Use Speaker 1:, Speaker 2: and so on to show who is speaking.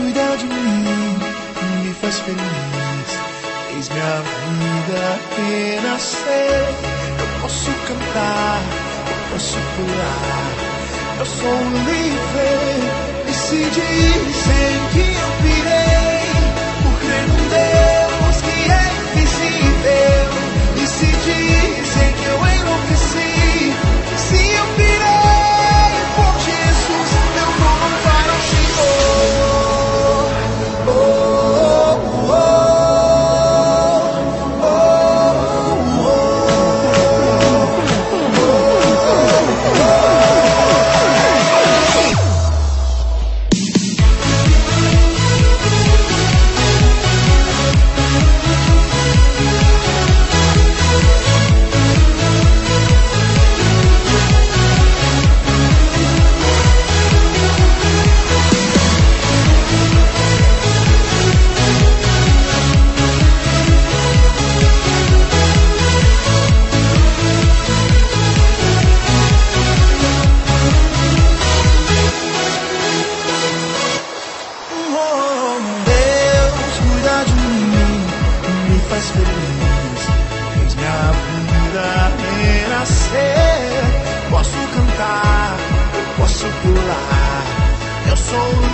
Speaker 1: cuida de mim, me faz feliz, fez minha vida renascer. Eu posso cantar, eu posso pular, eu sou livre. E se dizem que eu pirei, por crer num Deus que é invisível. E se dizem que eu enlouqueci, se eu pirei por Jesus, eu vou louvar ao Senhor. Oh, oh, oh, oh, posso cantar, eu posso pular, eu sou